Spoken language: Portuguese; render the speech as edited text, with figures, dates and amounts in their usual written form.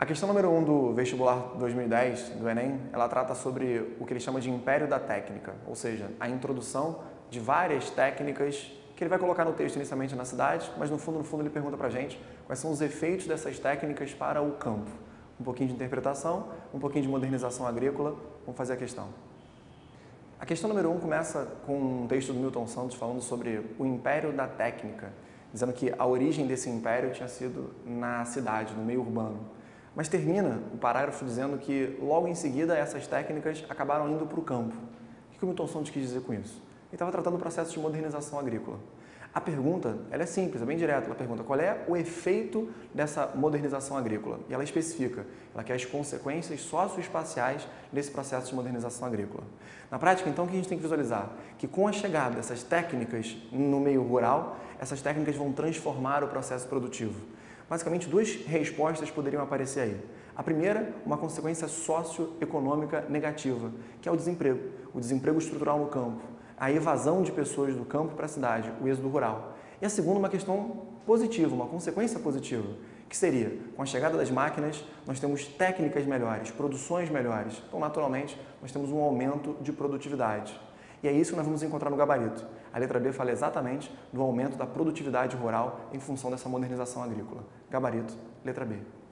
A questão número 1 do vestibular 2010, do Enem, ela trata sobre o que ele chama de império da técnica, ou seja, a introdução de várias técnicas que ele vai colocar no texto inicialmente na cidade, mas no fundo ele pergunta pra gente quais são os efeitos dessas técnicas para o campo. Um pouquinho de interpretação, um pouquinho de modernização agrícola, vamos fazer a questão. A questão número 1 começa com um texto do Milton Santos falando sobre o império da técnica, dizendo que a origem desse império tinha sido na cidade, no meio urbano. Mas termina o parágrafo dizendo que logo em seguida essas técnicas acabaram indo para o campo. O que o Milton Santos quis dizer com isso? Ele estava tratando do processo de modernização agrícola. A pergunta ela é simples, é bem direta. Ela pergunta qual é o efeito dessa modernização agrícola. E ela especifica, ela quer as consequências socioespaciais desse processo de modernização agrícola. Na prática, então, o que a gente tem que visualizar? Que com a chegada dessas técnicas no meio rural, essas técnicas vão transformar o processo produtivo. Basicamente, duas respostas poderiam aparecer aí. A primeira, uma consequência socioeconômica negativa, que é o desemprego estrutural no campo, a evasão de pessoas do campo para a cidade, o êxodo rural. E a segunda, uma questão positiva, uma consequência positiva, que seria, com a chegada das máquinas, nós temos técnicas melhores, produções melhores. Então, naturalmente, nós temos um aumento de produtividade. E é isso que nós vamos encontrar no gabarito. A letra B fala exatamente do aumento da produtividade rural em função dessa modernização agrícola. Gabarito, letra B.